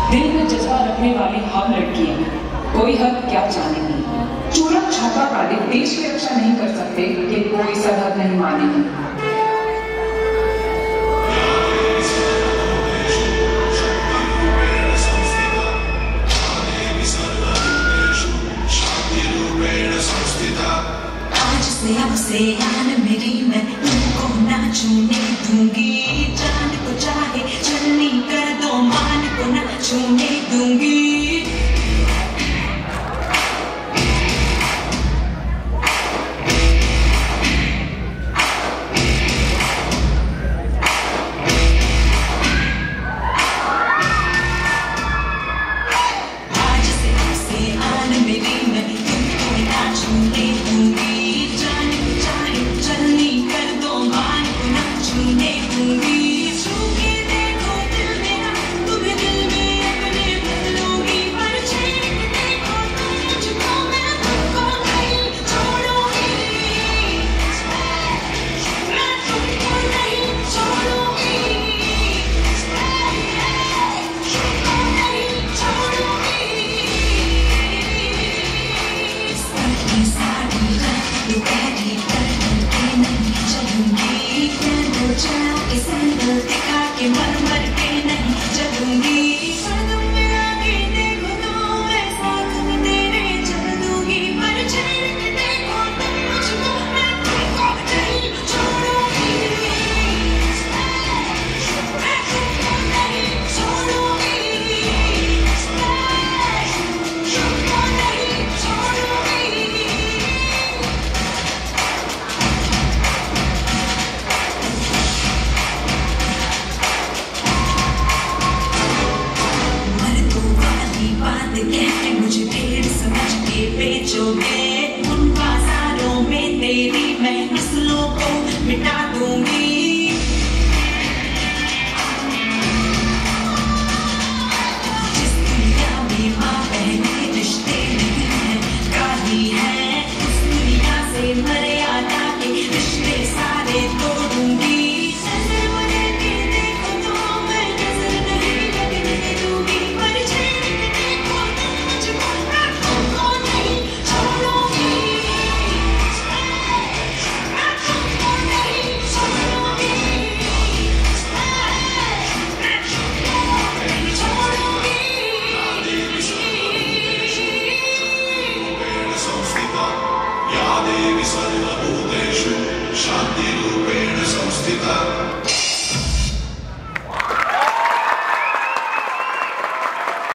दिल में जज्बा रखने वाली हम लड़कियां कोई हद क्या जानेंगी। चूड़ा छापा वाले देश की रक्षा नहीं कर सकते कि कोई सरहद नहीं मानेगी। से आन मेरी मैं तुमको ना छूने दूंगी। जान को चाहे चलनी कर दो मान को ना छूने दूंगी। आज से आन मेरी मैं तुमको ना छूने दूंगी। चलनी कर दो मान को ना छूने दूंगी। छू के देखो दिल मेरा तुम्हें दिल में अपने बदलूंगी। पर छेड़ के देखो तुम मुझको मैं तुमको नहीं छोड़ूंगी। मैं तुमको नहीं छोड़ूंगी। तुमको नहीं छोड़ूंगी। सारी सारी रात दोपहरी के संदल दिखा के मर मर के नहीं चलूंगी। कदम मिला के देखो तो ऐसा तुम तेरे चल दूंगी। पर छेड़ के देखो तुम मुझको मैं तुमको नहीं छोड़ूंगी। मैं तुमको नहीं छोड़ूंगी। तुमको नहीं छोड़ूंगी। मुझे ढेर समझ के बेचोगे।